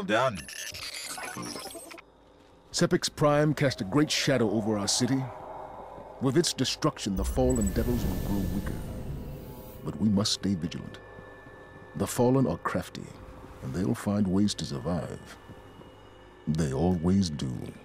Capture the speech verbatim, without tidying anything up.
done. Sepiks Prime cast a great shadow over our city. With its destruction, the fallen devils will grow weaker. But we must stay vigilant. The fallen are crafty, and they'll find ways to survive. They always do.